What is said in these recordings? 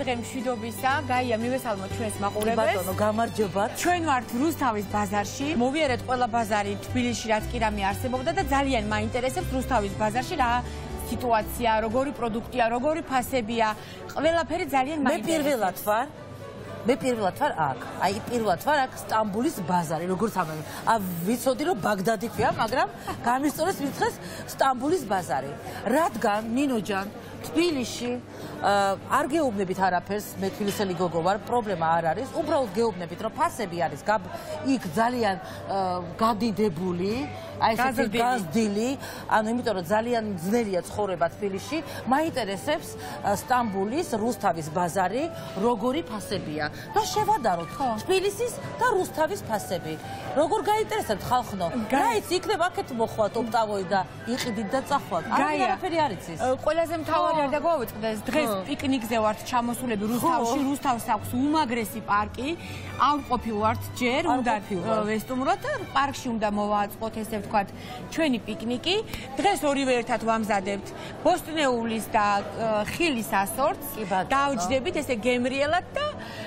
დღე მშვიდობისა, გაია მივესალმოთ ჩვენს მაყურებელს. ბატონო, გამარჯობათ. ჩვენ ვართ რუსთავის ბაზარში. მოვიარეთ ყველა ბაზარი თბილისში, რაც კი რამე არსებობდა და ძალიან მაინტერესებს რუსთავის ბაზარში რა სიტუაცია, როგორი პროდუქტია, როგორი ფასებია. ყველაფერი ძალიან მაინტერესებს. მე პირველად ვარ აქ. აი პირველად ვარ აქ სტამბულის ბაზარი, როგორც ამბობენ. ვიცოდი რომ ბაგდადი ქვია, მაგრამ გამისწორეს მითხეს სტამბულის ბაზარი. რადგან ნინოჯან თბილისში არ გეუბნებით არაფერს, მე თბილისელი გოგო ვარ, პრობლემა არ არის. უბრალოდ გეუბნებით რომ ფასები არის იქ ძალიან გადიდებული, აი ესეთი გაზრდილი, ანუ იმიტომ რომ ძალიან ძნელია ცხოვრება თბილისში, მაინტერესებს სტამბულის რუსთავის ბაზარი, როგორი ფასებია. და შევადაროთ თბილისის და რუსთავის ფასები. როგორ გაინტერესებთ ხალხო? რაიც იქნება აქეთ მოხვათ ოპტავოი და იყიდით და წახვათ. არაფერი არ იცის. ყველაზე მთავარი არ დაგვავიწყდეს, დღეს პიკნიკზე ვართ ჩამოსულები რუსთავში, რუსთავს აქვს უმაგრესი პარკი. ავყოფილ ვართ ჯერ, უნდა ვესტუმროთ, პარკში უნდა მოვაწყოთ ესე ვთქვათ ჩვენი პიკნიკი. დღეს ორივე ერთად ვამზადებთ ბოსტნეულის და ხილის ასორტს. დავჯდებით ესე გემრიელად და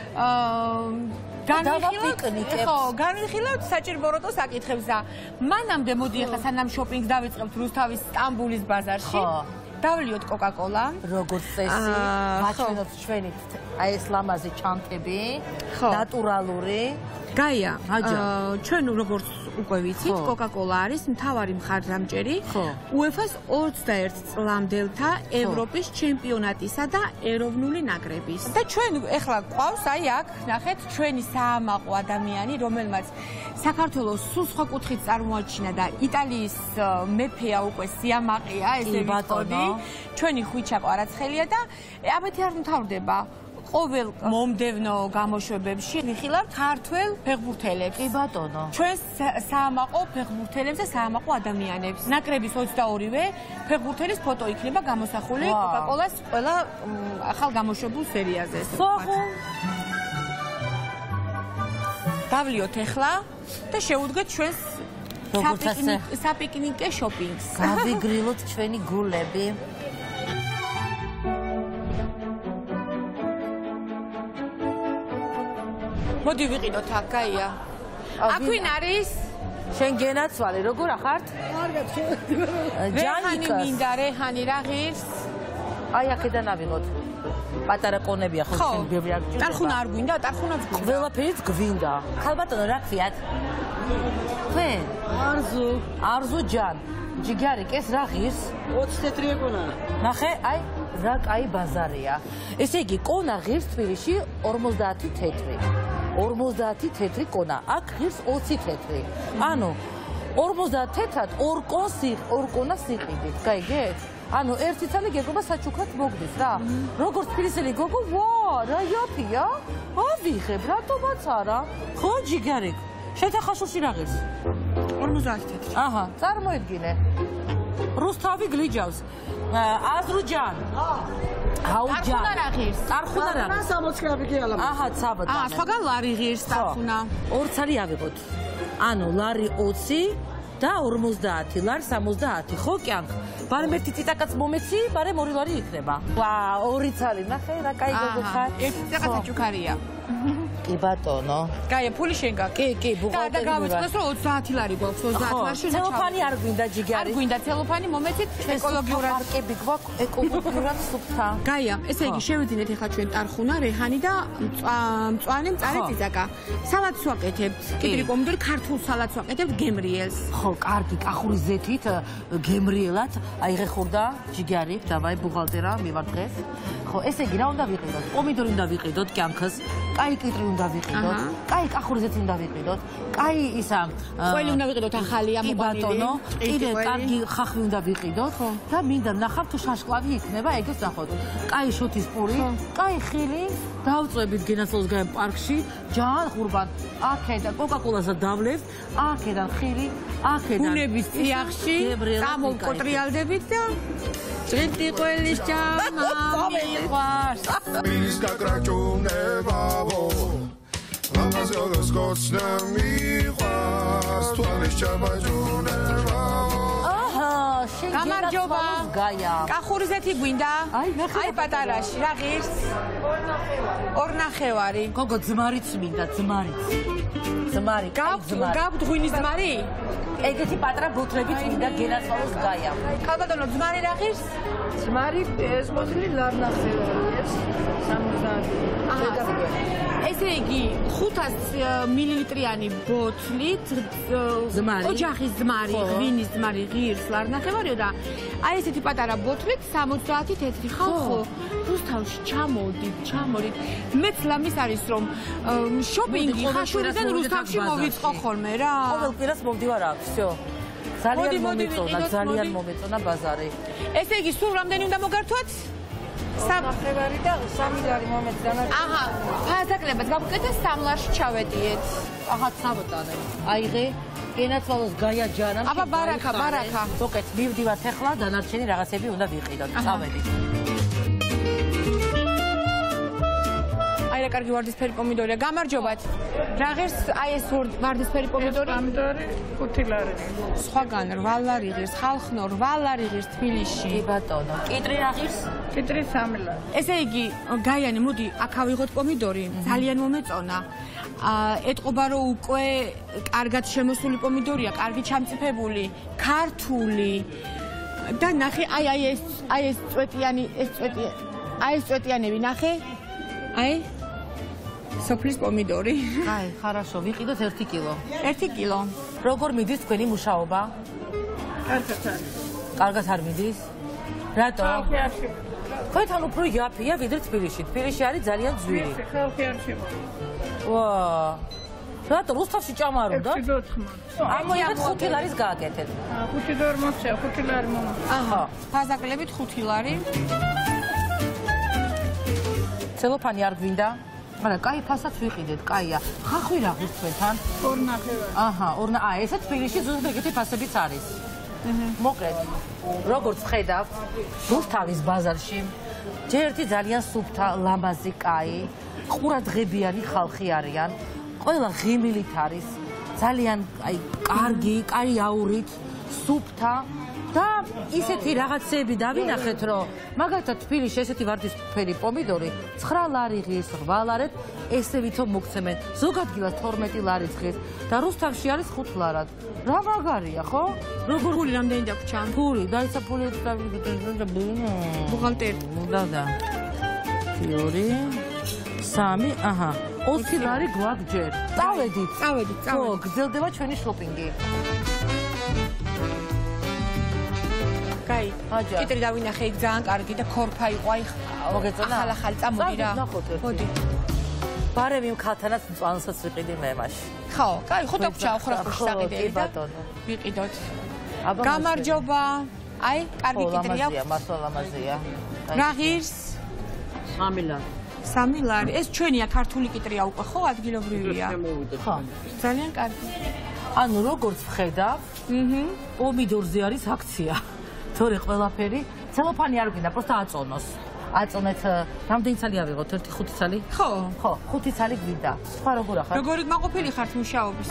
განვიხილავთ საჭირბოროტო საკითხებს და მანამდე მოდი ახლა სანამ შოპინგს დავიწყებთ რუსთავის სტამბულის ბაზარში. დავლიოთ კოკა-კოლა. როგორც წესი, გაჩვენოთ ჩვენი აი ეს ლამაზი ჩანთები, ნატურალური. გაია, ჩვენ როგორც უკვე ვიცით, კოკა-კოლა არის მთავარი მხარდამჭერი UEFA-ს 21 წლამდელთა ევროპის ჩემპიონატისა და ეროვნული ნაკრების. და ჩვენ ეხლა გვყავს აი აქ, ნახეთ, ჩვენი საამაყო ადამიანი, რომელმაც საქართველოს სულ სხვა კუთხით წარმოაჩინა და იტალიის მეფეა უკვე სიამაყეა, ესე ვიტყოდი. ჩვენი ხვიჩა კვარაცხელია და ამეთი არ მთავრდება. ყოველ მომდევნო გამოშვებებში ვიხილავთ ქართველ ფეხბურთელებს. კი ბატონო. ჩვენს საამაყო ფეხბურთელებს და საამაყო ადამიანებს. ნაკრების 22-ვე ფეხბურთელის ფოტო იქნება გამოსახული კოკა-კოლას ყველა ახალ გამოშვებულ სერიაზე. დავლიოთ ახლა და შევუდგეთ ჩვენს საპიკნიკე შოპინგს. გავიგრილოთ ჩვენი გულები. მოდი ვიყიდოთ აქ, გაია. აქ ვინ არის? შენ გენაცვალე, როგორ ახართ? კარგად, ჯანიკა. მინდა რეჰანი რა ღირს? აი აქედან ავიღოთ. პატარა კონებია ხო შენ ბევრი არ გჭირდება. ტარხუნა არ გვინდა, ტარხუნაც გვინდა. ყველაფერიც გვინდა. ხალბატონო რა ქვიათ? თქვენ? არზუ ჯან. ჯიგარიკეს რა ღირს? 20 თეთრია კონა. ნახე, აი რა კაი ბაზარია. ესე იგი კონა ღირს თბილისში 50 თეთრი. 50 თეთრი კონა. აქ ღირს 20 თეთრი. ანუ 50 თეთრად ორ კონას იყიდით. გაიგეთ? ანუ ერთი წელი გეგობა საჩუქრად მოგდის რა. როგორც თბილისელი გოგო, ვა, რა იაფია? ავიღებ, რატომაც არა? ხო, ჯიგარიკ. შეთახაშულში რა ღირს? 50 თეთრი. აჰა, წარმოედგინე. რუსთავი გლიჯავს. აზრუჯან. ტარხუნა რა ღირს? ტარხუნა რა? 60 კაპიკი ალა. აჰა, ცაბად. სხვაგან ლარი ღირს ტარხუნა. 2 цаრი ავიღოთ. ანუ ლარი 20 და 50, ლარი 70, ხო კიანქ. ბარემ ერთი წიტაკაც მომეცი, ბარემ 2 ლარი იქნება. ვა, 2 цаრი, ნახე რა кай გოგო ხარ. ერთი წიტაკაც საჩუქარია. კი ბატონო. გაია, ფული შენ გაქვს. კი, ბუღალტერი. და გავიწყდეს რომ 20 ლარი გვაქვს, 30 ლარში. ცელოფანი არ გვინდა ჯიგარი. არ გვინდა ცელოფანი, მომეცით ეკოლოგიურად. პარკები გვაქვს, ეკოლოგიურად სუფთა. გაია, ესე იგი შევიძინეთ ახლა ჩვენ ტარხუნა, რეჰანი და მწვანე მწარე წიწაკა. სალატს ვაკეთებთ. კიდრი პომიდორი, ქართულ სალატს ვაკეთებთ გემრიელს. ხო, კარგი, კახური ზეთით გემრიელად. აი ღეხურდა ჯიგარი, დავაი ბუღალტერა, მივარ დღეს. ხო, ესე იგი რა უნდა ვიყიდოთ? პომიდორი უნდა ვიყიდოთ, კიანქს. კაი კიტრი უნდა ვიყიდოთ, კაი კახური ზეთი უნდა ვიყიდოთ, კაი ისა ყველი უნდა ვიყიდოთ ახალი ამოყვანილი, კიდე კარგი ხახვი უნდა ვიყიდოთ და მინდა ვნახავთ თუ შაშკლავი იქნება, ეგეც ნახოთ. კაი შოთის პური, კაი ხილი, დავწვევით გენაცვალოს გაემ პარკში, ჯან ხურბან, აქედან კოკა-კოლასა დავლევთ, აქედან ხილი, აქედან ბუნების წიაღში წამოვკოტრიალდებით და ჭრიტი ყველის ჭამა მიყვარს. მის გაკრაჭუნებავო ლამაზი ოდესგოც ნემიყვარს თვალის ჭამა ჯუნებავო აჰა შენ გამარჯობა. კახურიზეთი გვინდა? აი პატარაში, რა ღირს? ორნახევარი. გოგო ძმარიც მინდა, ძმარიც. ძმარი, გაქვთ ღვინის ძმარი? ეგეთი პატრა ბუთლებით მინდა გენაცვალოს გაია. ქალბატონო, ძმარი რა ღირს? ძმარი ეს მოძილი ლარნახევარი ეს 70. ესე იგი 500 მილilitrიანი ბოთლით ოჯახის ძმარი, ღვინის ძმარი ღირს ლარნახევარიო და აი ესეთი პატარა ბოთლით 70 თეთრი ხალხო რუსთავში ჩამოდით. მეც ლამის არის რომ შოპინგი ხაშურიდან რუსთავში მოვიწყო ხოლმე რა. ყოველკვირას მომდივარ აქ, всё. ძალიან მომეწონა ბაზარი. ესე იგი სულ რამდენი უნდა მოგართვათ? 3 და 3 ლარი მომეწონა. აჰა, ფასაკლებად გავუკეთეთ 3 ლარში ჩავედიეთ. აჰა, საბოტანე. აიღე გენაცვალოს გაია ჯანამ. აბა ბარაკა. მოკეთ, მივდივართ ახლა, დანარჩენი რაღაცები უნდა ვიყიდოთ. წავედით. აი რა კარგი ვარდისფერი პომიდორია. გამარჯობათ. რა ღირს აი ეს ვარდისფერი პომიდორი? პომიდორი 5 ლარი. სხვაგან 8 ლარი ღირს, ხალხნო 8 ლარი ღირს თბილისში. კი ბატონო. კიტრი რა ღირს? კიტრი 3 ლარი. ესე იგი, გაიანი, მოდი, აქ ავიღოთ პომიდორი. ძალიან მომეწონა. ეტყობა რომ უკვე კარგად შემოსული პომიდორია, კარგი ჩამწიფებული, ქართული. და ნახე, აი ეს წვეტიანები ნახე. აი სოფლის პომიდორი. აი, ხარაშო, ვიყიდოთ 1 კილო. 1 კილო. როგორ მიდის თქვენი მუშაობა? კარგად არ მიდის? რატო? თქვენთან უფრო იაფია ვიდრე თბილისში. თბილისში არის ძალიან ძვირი. ხალხი არ შემოვა. ვა. რატო რუსთავში ჭამა არ უნდა? 4 ამოიღეთ 5 ლარის გააკეთეთ. 5 დოლარი მომწია, 5 ლარი მომწია. აჰა, ფასაკლებით 5 ლარი. ცელოფანი არ გვინდა? მაგრამ კაი ფასაც ვიყიდეთ, კაია. ხახვი რა ღირს თქვენთან? 2 ნახევარი. აჰა, ესე თბილისში ზუსტად ეგეთი ფასებიც არის. მოკლედ, როგორც ხედავთ, რუსთავის ბაზარში ჯერტი ძალიან სუფთა, ლამაზი, კაი, ყურადღებიანი ხალხი არიან. ყველა ღიმილით არის, ძალიან აი კარგი, კაი აურით, სუფთა და ისეთი რაღაცები დავინახეთ, რომ მაგალითად თბილისში ესეთი ვარდისფერი პომიდორი 9 ლარი ღირს, 8 ლარად ესე ვითომ მოგცემენ. ზოგ ადგილას 12 ლარი ღირს და რუსთავში არის 5 ლარად. რა მაგარია, ხო? როგორ გული რამდენი დაგვრჩა? ფული, დაიცა ფული და ბუღალტერი. და 2 3, აჰა, 20 ლარი გვაქვს ჯერ. წავედით. ხო, გრძელდება ჩვენი შოპინგი. კაი, კიტრი დავინახე, იქ ძალიან კარგი და ქორფა იყო, აი მოგეწონა? ახალ წამოდი რა. მოდი. ბარემი ქალთანაც მწვანოსაც ვიყიდი მე მაშინ. ხო, კაი, ხუთ აღჭა ხურახურში საყიდელი და ვიყიდოთ. გამარჯობა. აი, კარგი კიტრი აქვს. მასალამაზია. რა ღირს? 3 ლარი. 3 ლარი. ეს ჩვენია ქართული კიტრია უკვე, ხო, ადგილობრივია. ხო, ძალიან კარგი. ანუ როგორც ვხედავ, პომიდორზე არის აქცია. თორე ყველაფერი, ცელოფანი არ გვინდა, პროსტა აწონოს. აწონეთ, რამდენი ცალი ავიღოთ? 1-5 ცალი? ხო. ხო, 5 ცალი გვინდა. სხვა როგორ ახარ? როგორი მაყოფილი ხართ მუშაობის?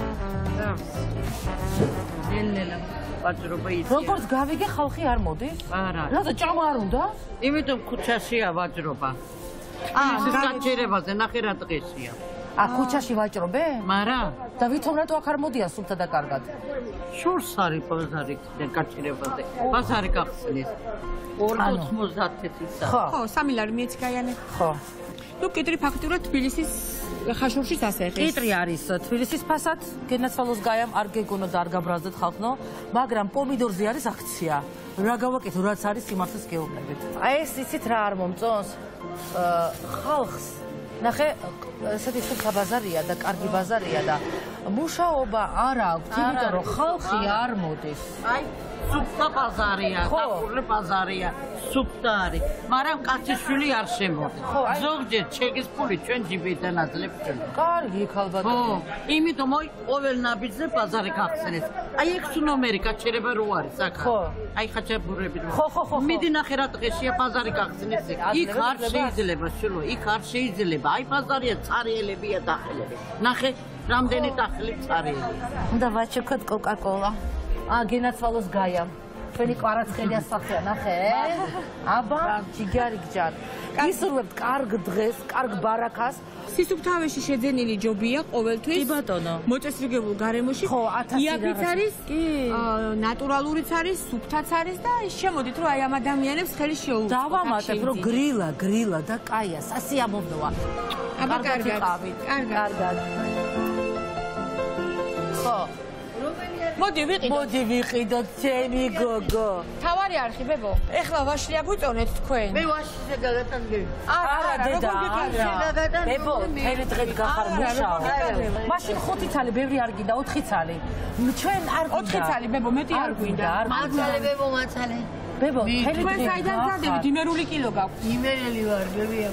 ნელ-ნელა ვაჭრობა იცი. როგორც გავიგე, ხალხი არ მოდის? არა. რატო ჭამა არ უნდა? იმიტომ ქუჩაშია ვაჭრობა. გაჭირებაზე ნახე რა დღესია. ქუჩაში ვაჭრობე? მარა და ვითომ რატო აქ არ მოდიან სულთა და კარგად? შურს არის ბაზარი გაჭირებაზე. ბაზარი გახსნეს. 290 წელს. ხო, 3 ლარი მეც გაიანე. ხო. ნუ კიტრი ფაქტურად თბილისის ხაშურშიც ასეხეს. კიტრი არის თბილისის ფასად, გენაცვალოს გაიამ არ გეგონო და არ გაბრაზდეთ ხალხნო, მაგრამ პომიდორზე არის აქცია. რა გავაკეთო, რაც არის სიმართლეს გეუბნებით. აი ეს იცით რა არ მომწონს? ხალხს ნახე, ესეთი სუფთა ბაზარია და კარგი ბაზარია და მუშაობა არ აქვს, იმიტომ რომ ხალხი არ მოდის. აი, სუფთა ბაზარია, დახურული ბაზარია, სუფთა არის, მაგრამ კაცის შვილი არ შემოდის. ზოგჯერ ჩეკის ფული ჩვენ ჯიბიდან აძლევთ. კარგი ქალბატონო. ხო, იმიტომ მოი ყოველ ნაბიჯზე ბაზარი გახსნეს. აი ეს ნომერი გაჩერება რო არის აქ. ხო. აი ხაჭაპურები რო. ხო. მიდი ნახე რა დღეშია ბაზარი გახსნეს. იქ არ შეიძლება შულო, იქ არ შეიძლება. აი ბაზარია, წარიელებია დახელები. ნახე, რამდენი დახელი წარიელი. უნდა ვაჩექოთ კოკა-კოლა. გენაცვალოს გაიამ. ჩვენი კვარაცხელია სახეა, ნახე? აბა, ჯიგარი გჯარ. გისურვებთ კარგ დღეს, კარგ ბარაქას. სისუფთავეში შეძენილი ჯობია ყოველთვის. კი ბატონო. მოწესრიგებულ გარემოში. ხო, 1000 იაფიც არის, ნატურალურიც არის, სუფთაც არის და შემოდით რომ აი ამ ადამიანებს ხელი შეუწყოთ. დავამატებ რომ გრილა და კაია, სასიამოვნოა. აბა კარგად. კარგად. ხო. მოდი ვიყიდოთ ჩემი გოგო. თავარი არხი ბებო. ეხლა ვაშლია გვიწონეთ თქვენ. მე ვაშლიზე გაგატანდი. არა დედა, არა. ბებო, თელი დღე გახარ მუშაო. მაშინ 5 ცალი ბევრი არ გინდა, 4 ცალი. ჩვენ არ გინდა. 4 ცალი ბებო, მეტი არ გვინდა. მაცალე ბებო, მაცალე. ბებო, თელი თქვენ საიდან წადებით? იმერული კილო გაქვთ. იმერელი ვარ, ბებია,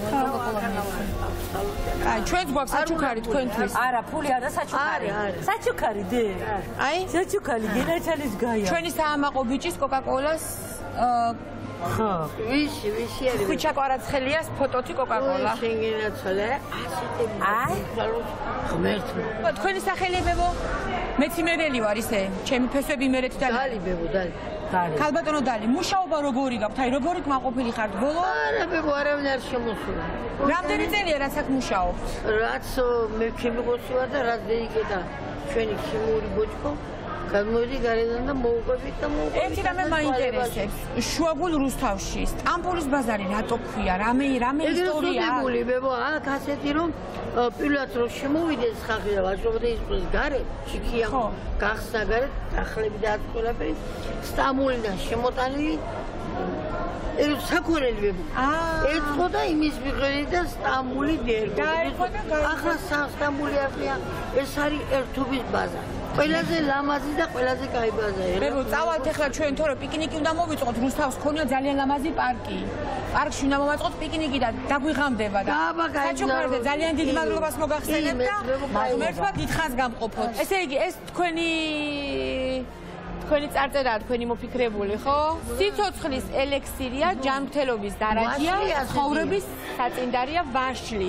აი, ჩვენც გვაქვს საჩუქარი თქვენთვის. არა, ფული არა საჩუქარი. საჩუქარი დი. აი, საჩუქარი გენაჩალის გაია. ჩვენი საამაყო ბიჭის კოკაკოლას ხო. ვისი არის? ხუჩა კვარაცხელიას ფოტოთი კოკაკოლა. შენგენაცალე, ასეთი. აი, ღმერთო. თქვენი სახელი ბებო? მეც იმერელი ვარ ისე, ჩემი ფესვები იმერეთი და დალი ბებო, დალი. ქალბატონო დალი, მუშაობა როგორი გაქვთ? აი, როგორი კმაყოფილი ხართ ბოლო? არა ბებო, არავინ არ შემოსულა. რამდენი წელია რაც აქ მუშაობთ? რაც მე ქიმიკოსი ვარ და რაც დეიკედა ჩვენი ქიმიური ბოჭკო გადმოვიდი გარედან და მოუყვებით და მოუყვებით. ერთი რამე მაინტერესებს. შუაგულ რუსთავში სტამბოლის ბაზარი რატო ქვია? რამე ისტორია? ეგრე ბებო, აქ ასეთი რომ პირველად რომ შემოვიდეს ხალხი და ვაჟობდი ის გარეთ, ჩიქია გახსნა გარეთ, ახლები და ატყოლაფერი სტამბოლიდან შემოტანილი ეს საქონელი ბებო. ეწყო და იმის მიხედვით და სტამბოლი დერგო. ახლა სტამბოლი არია, ეს არის ერთობის ბაზარი. ყველაზე ლამაზი და ყველაზე კაი ბაზარი. ბებო, წავალთ ახლა ჩვენ თორე პიკნიკი უნდა მოვიწყოთ, რუსთავს ქონია ძალიან ლამაზი პარკი. პარკში უნდა მოვაწყოთ პიკნიკი და დაგვიღამდება და საჩუქარზე ძალიან დიდ მადლობას მოგახსენებთ და ღმერთმა დიდხანს გამყოფოთ. ესე იგი, ეს თქვენი წარწერაა, თქვენი მოფიქრებული, ხო? სიცოცხლის ელექსირია, ჯანმრთელობის დარაჯია, ცხოვრების საწინდარია ვაშლი.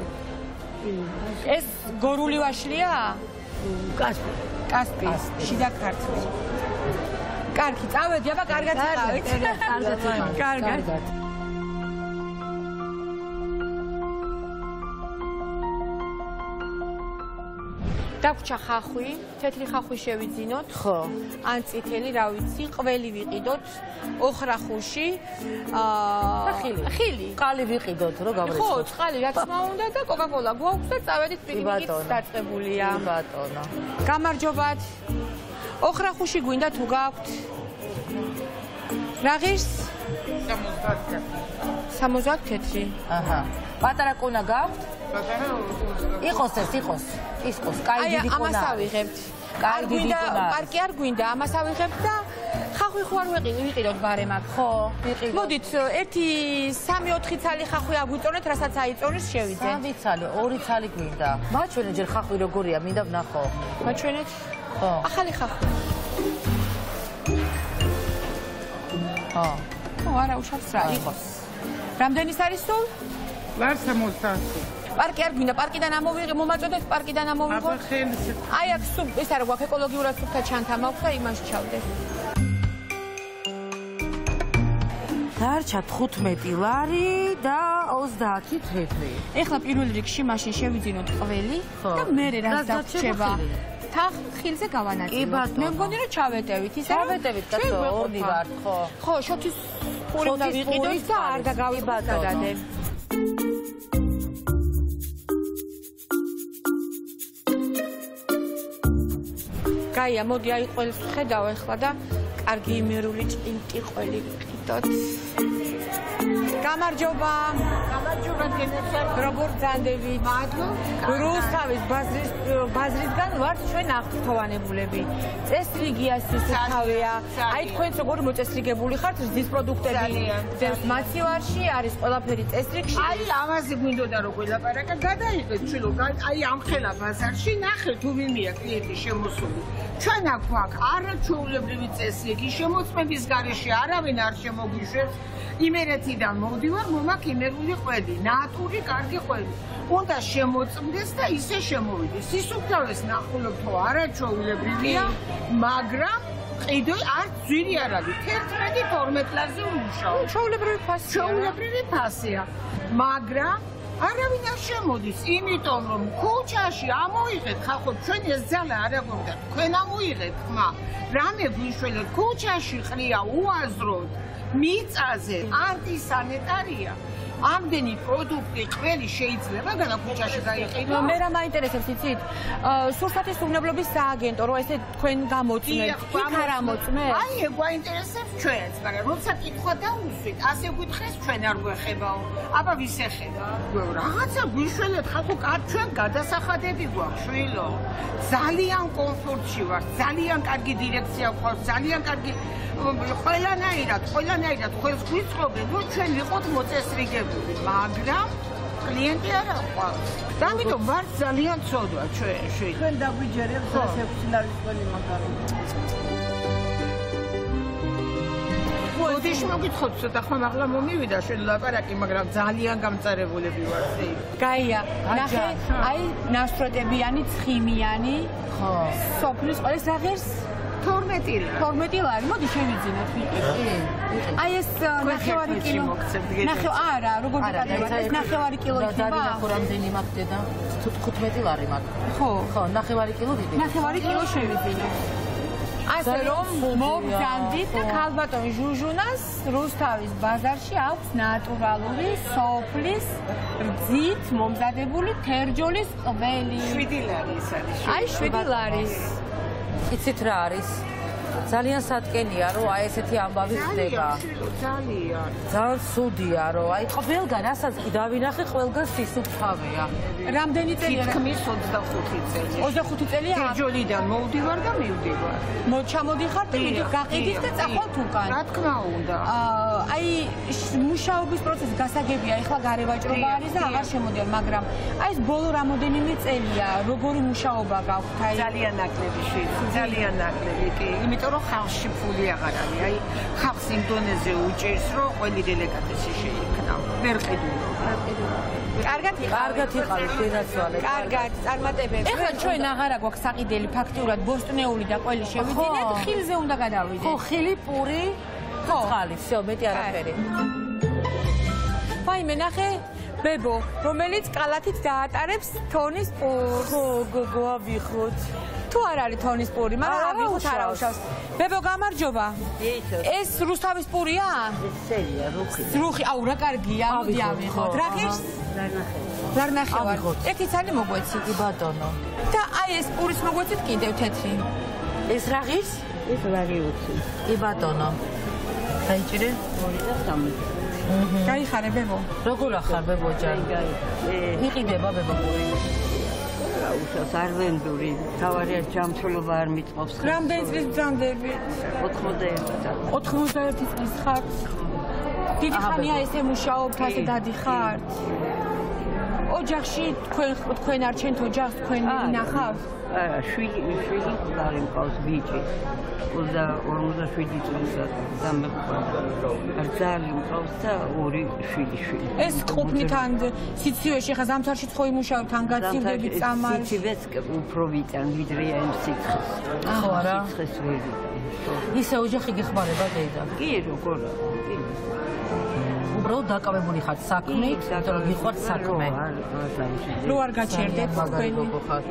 ეს გორული ვაშლია? კასპი, შიდა ქართლი. კარგი, წავედი, აბა კარგად წავედით. კარგად. დაგვრჩა ხახვი, თეთრი ხახვი შევიძინოთ. ხო. ან წითელი, რა ვიცი, ყველი ვიყიდოთ, ოხრახუში, ხილი. ყალი ვიყიდოთ, რო გავრეცხოთ. ხო, წყალი რაც მოუნდა და კოკაკოლა გვაქვს და წავედით პიკნიკით დაწყებულია. ბატონო. გამარჯობათ. ოხრახუში გვინდა თუ გაქვთ? რა ღირს? 70 თეთრი. აჰა. პატარა კუნა გაქვთ? იყოს ეს, იყოს. კაი დიდი კუნა. ამას ავიღებთ. კაი დიდი კუნა. პარკი არ გვინდა, ამას ავიღებთ და ხახვი ხო არ ვიყიდოთ ბარემ აქ. ხო, ვიყიდოთ. მოდით, 1-3-4 ცალი ხახვი აგვიწონეთ, რასაც აიწონის შევიდე. 3 ცალი, 2 ცალი გვინდა. მაჩვენე ჯერ ხახვი როგორია, მინდა ვნახო. მაჩვენეთ? ხო. ახალი ხახვი. ხო. ხო, არა უშავს რა იყოს. რამდენის არის სულ? ვარ 70. პარკი არ გვინდა, პარკიდან ამოვიღე, მომაწოდეთ პარკიდან ამოვიღოთ. აი აქ სულ ეს არა გვაქვს ეკოლოგიურად სუფთა ჩანთა მაქვს და იმას ჩავდეთ. დარჩა 15 ლარი და 30 თეთრი. ეხლა პირველ რიგში მაშინ შევიძინოთ ყველი და მერე რაც დაგვრჩება. თან ხილზე გავანაწილოთ. მე მგონი რომ ჩავეტევით, ისე რომ ჩავეტევით, კაცო, ორნი ვართ, ხო. ხო, შოთის პური უნდა ვიყიდოთ და არ დაგავიწყოთ სადადე. გაია, მოდი აი ყველს ხედავ ახლა და კარგი იმერული ჭინტი ყველი ვიყიდოთ. გამარჯობა. გამარჯობა გენეცარ. როგორ ძანდებით? მადლობა. რუსთავის ბაზრისგან ვართ ჩვენ აღფრთოვანებულები. წესრიგია სისუფთავეა. აი თქვენც როგორი მოწესრიგებული ხართ რძის პროდუქტები. ძევს მაცივარში არის ყველაფერი წესრიგში. აი ამაზე გვინდოდა რომ გველაპარაკა, გადაიღეთ ჩილო, აი ამ ხელა ბაზარში ნახეთ თუ ვინია კლიენტი შემოსული. ჩვენ აქ გვაქვს არაჩვეულებრივი წესრიგი, შემოწმების გარეშე არავინ არ შემოგვიშვებს. იმერეთიდან მოვდივარ, მომაქვს იმერული ყველი, ნატური კარგი ყველი. უნდა შემოწმდეს და ისე შემოვიდეს. სისუფთავეს ნახულობ თუ არაჩვეულებრივია, მაგრამ ყიდვე არც ძვირი არ არის 11-12 ლარზე უმუშაო ჩაულებრივი ფასია მაგრამ არავინ არ შემოდის იმიტომ რომ ქუჩაში ამოიღეთ ხალხო ჩვენ ეს ძალა არ აგვიგდა თქვენ ამოიღეთ ხმა რამე გვიშველეთ ქუჩაში ყრია უაზროდ მიწაზე ანტისანიტარია ამდენი პროდუქტი ყველი შეიძლება განა ქუჩაში გაიყიდო მე რა მაინტერესებს იცით სურსათის უვნებლობის სააგენტო რომ ესე თქვენ გამოწმეთ იქ არ ამოწმეთ აი ეგ გვაინტერესებს ჩვენც მაგრამ როცა კითხვა დაუსვით ასე გითხეს ჩვენ არ გვეხებაო აბა ვის ეხება რაღაცა გვიშველეთ ხალხო ჩვენ გადასახადები გვაქვს შვილო ძალიან კომფორტში ვარ ძალიან კარგი დირექცია გვყავს ძალიან კარგი ყველანაირად ხელს გვიწყობენ რომ ჩვენ ვიყოთ მოწესრიგებული მაგრამ კლიენტი არ აყვავს და ამიტომ ვარ ძალიან ცოდვა ჩვენ დაგვიჯერებს ასე ფინალისტები მაგარი ოდიშ მოგითხოთ ცოტა ხომ ახლა მომივიდა შენ ლაპარაკი მაგრამ ძალიან გამწარებულები ვარ გაია ნახე აი ნასწრეტებიანი ცხიმიანი ხო სოფლის ყოველს აღერს 12 ლარი მოდი შევიძინოთ აი ეს ნახევარი კილო არა როგორ გაკეთებთ ეს ნახევარი კილო იქნება დავინახო რამდენი მაქვს დედა 15 ლარი მაქვს ხო ნახევარი კილო ვიდე ნახევარი კილო შევიძინოთ ასე რომ მოგზანდით და ქალბატონ ჟუჟუნას რუსთავის ბაზარში აქვს ნატურალური სოფლის რძით მომზადებული თერჯოლის ყველი 7 ლარი ის არის აი 7 ლარი იცით რა არის ძალიან სატკენია რომ აი ესეთი ამბავი ხდება ძალიან სუდია რომ აი ყველგან რასაც კი დავინახე ყველგან სისუფთავეა რამდენი წელია თითქმის 25 წელი 25 წელია თერჯოლიდან მოვდივარ და მივდივარ ჩამოდიხარ გაყიდით და წახვალთ უკან რა თქმა უნდა აი მუშაობის პროცესი გასაგებია ეხლა გარევაჭრობა არის და აღარ შემოდიან მაგრამ აი ეს ბოლო რამოდენიმე წელია როგორი მუშაობა გაქვთ აი ძალიან ნაკლები ძალიან ნაკლები კი იმიტომ რომ ხალხში ფული აღარ არის აი ხალხს იმ დონეზე უჭერს რომ ყველი დელეგატესი შეიქმნა ვერ ყიდულობ კარგად იყავით დედაცვალე კარგად წარმატებები ეხლა ჩვენ აღარა გვაქვს საყიდელი ფაქტიურად ბოსტნეული და ყველი შევიძინეთ ხილზე უნდა გადავიდეთ ხო ხილი პური წყალი всё მეტი არაფერი ვაიმე ნახე ბებო რომელიც კალათით დაატარებს თონის პურს ხო გოგო ავიხოთ თუ არ არის თონის პური მაგრამ ავიღოთ არა უშავს ბებო გამარჯობა ეს რუსთავის პურია ესეა რუხი აუ რა კარგია მოდი ავიღოთ რა ღირს ლარნახევარ ეკიც არის მოგვეცით ბატონო და აი ეს პურის მოგვეცით კიდევ თეთრი ეს რა ღირს ეს რაგიუცი კი ბატონო დაიჭირე 2 და 3 გაიხარე ბებო როგორ ახარ ბებოჯან იყიდება ბებო პური უშავს არვენდური თავარი ჯამთველობა არ მიწყობს რამდენი წლის ბრძანდები 91 წლის ხარ დიდი ხანია ესე მუშაობთ ასე დადიხართ ოჯახში თქვენ არჩენთ ოჯახს თქვენ ინახავთ შვილი ხარ იმყავს ბიჭი 57 წლის დამეყარა ძალიან მყავს და 2 შვილი ეს ყოფნით სიცივეში ხა ზამთარში ხო იმუშავებთ ან გაცივდებით წამალ სიცივეს უფრო ვიტან ვიდრე ამ სიცხეს ხო არა სიცხეს ვერ ისე ოჯახი გეხმარება დედა კი როგორ კი უბრალოდ დაკავებული ხართ საქმით იმიტომ რომ გიყვართ საქმე რო არ გაჩერდეთ თქვენი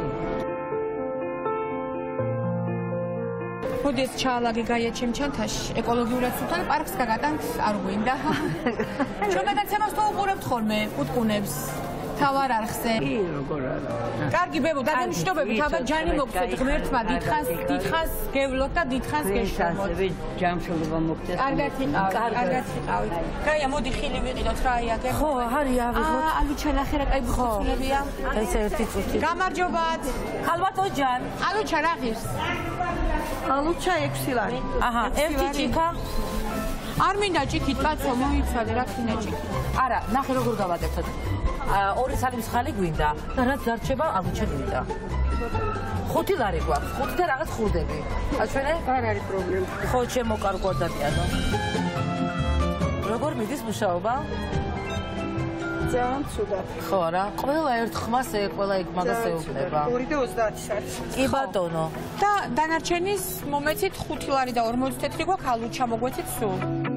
მოდი ეს ჩაალაგე გაია ჩემ ჩანთაში ეკოლოგიურად სულთან პარკს გაგატანთ არ გვინდა ჩვენ გადაცემას თუ უყურებთ ხოლმე უტყუნებს თავარ არხზე კი როგორ არა კარგი ბებო დაგემშვიდობებით აბა ჯანი მოგწოთ ღმერთმა დიდხანს გევლოთ და დიდხანს გეშრომოთ ასევე ჯამშელობა მოგწეთ კარგად იყავით გაია მოდი ხილი ვიყიდოთ რა აიაგებ ხო არის ავიღოთ ალუჩა ნახე რა კაი ბუხულებია ეს ერთი წუთი გამარჯობათ ხალბატონ ჯან ალუჩა რა ღირს ალუჩა 6 ლარი აჰა ერთი ჭიქა არ მინდა ჭიქით კაცო მოიცადე რა ქინა ჭიქი არა ნახე როგორ გავაკეთოთ 2 სალი მსხალი გვინდა და რაც დარჩება ალუჩა გვინდა 5 ლარი გვაქვს 5 და რაღაც ხურდები აჩვენე არ არის პრობლემა ხო შემოკარგო ადამიანო როგორ მიდის მუშაობა ძალიან ცუდად. ხო რა, ყველა ერთ ხმას ყველა იქ მაგას ეუბნება. 2.30 არის. კი ბატონო. და დანარჩენის მომეცით 5 ლარი და 40 თეთრი გვაქვს, ალუჩა ჩამოგვეცით სულ.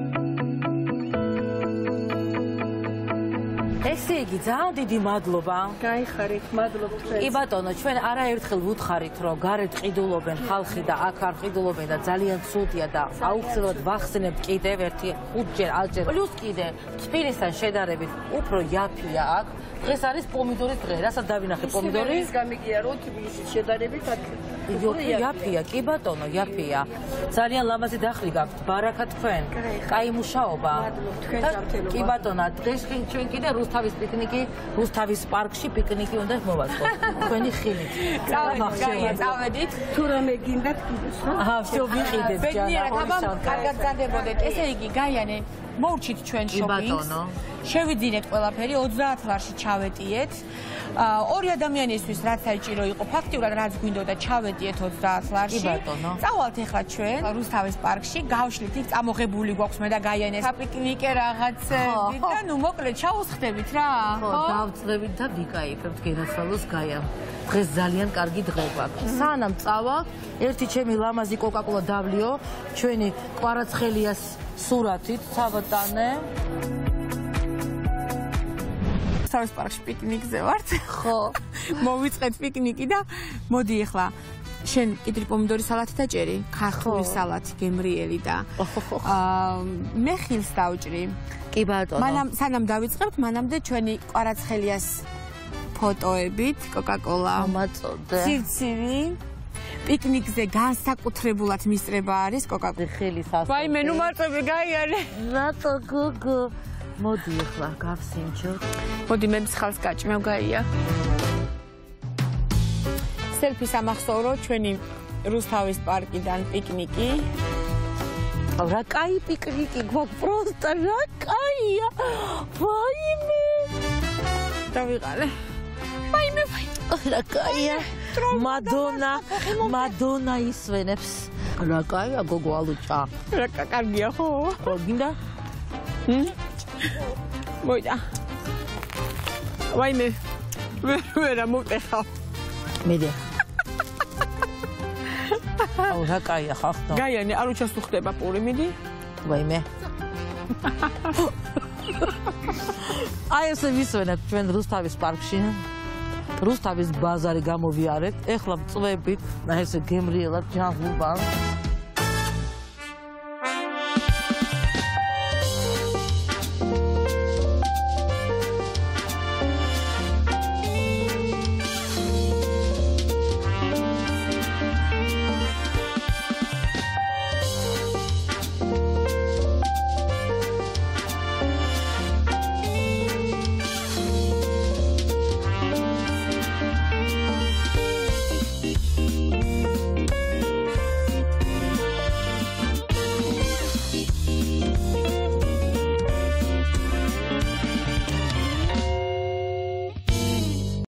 ესე იგი, ძალიან დიდი მადლობა. გაიხარით, მადლობა თქვენ. კი ბატონო, ჩვენ არაერთხელ ვუთხარით, რომ გარეთ ყიდულობენ ხალხი და აქ არ ყიდულობენ და ძალიან ცუდია და აუცილებლად ვახსენებთ კიდევ ერთი 5-ჯერ, 10-ჯერ. პლუს კიდე თბილისთან შედარებით უფრო იაფია აქ. დღეს არის პომიდორის დღე. რასაც დავინახე პომიდორი? ის გამიგია რომ თბილისის შედარებით აქ იაფია, კი ბატონო, იაფია. ძალიან ლამაზი დახლი გაქვთ, ბარაკა თქვენ. კაი მუშაობა. თქვენ ჯანმრთელობა. კი ბატონო, დღეს ჩვენ კიდე რუსთავის პიკნიკი, რუსთავის პარკში პიკნიკი უნდა მოვაწყოთ. თქვენი ხილით. წავედით. თუ რამე გინდათ კიდეს რა? აჰა, всё ვიყიდეთ ჯანა. ბედნიერად, აბა კარგად გზადებოდეთ. ესე იგი, გაიანე, მოვჩით ჩვენ შოპინგს. შევიძინეთ ყველაფერი, 30 ლარში ჩავეტიეთ. ორი ადამიანისთვის რაც საჭირო იყო, ფაქტიურად რაც გვინდოდა ჩავეტიეთ 30 ლარში. წავალთ ახლა ჩვენ რუსთავის პარკში, გავშლით იქ წამოღებული გვაქვს მე და გაიანეს საპიკნიკე რაღაცები და ნუ მოკლედ ჩაუსხდებით რა. ხო, დავწევით და ვიკაიფებთ გენაცვალოს გაიამ. დღეს ძალიან კარგი დღე გვაქვს. სანამ წავალთ, ერთი ჩემი ლამაზი კოკაკოლა დავლიო, ჩვენი კვარაცხელიას სურათით, ცავატანე. რუსთავის პარკში პიკნიკზე ვართ. ხო. მოვიწყეთ პიკნიკი და მოდი ახლა შენ კიდრი პომიდორის სალათი დაჭერი, ქართული სალათი, გემრიელი და მე ხილს დავჭრი. კი ბატონო. სანამ დავიწყებთ, მანამდე ჩვენი კვარაცხელიას ფოტოებით, კოკაკოლა, ამაწოდე. ცივცივი. პიკნიკზე განსაკუთრებულად მისწრება არის კოკაკოლა. ხილის ასო. ვაიმე, ნუ მარტივი გაიარე. რატო გოგო? მოდი ახლა გავსინჯოთ. მოდი მე მსხალს გაჭმევ გაია. სელფის ამახსოვრო ჩვენი რუსთავის პარკიდან პიკნიკი. რა კაი პიკნიკი გვაქვს, პროსტა რა კაია. ვაიმე. დავიყარე. ვაიმე. რა კაია. მადონა ისვენებს. რა კაია გოგო ალუჭა. რა კარგია ხო? ხო, გინდა? მოიდა. ვაიმე. ვერა მოტეხავ. მიდე. აუ რა კაია ხახტო. გაიანე, არ უჩას თუ ხდება პური, მიდი. ვაიმე. აი ესე ვისვენებ ჩვენ რუსთავის პარკში. რუსთავის ბაზარი გამოვიარეთ. ეხლა წვებით, ესე გემრიელად ჯანღულბან.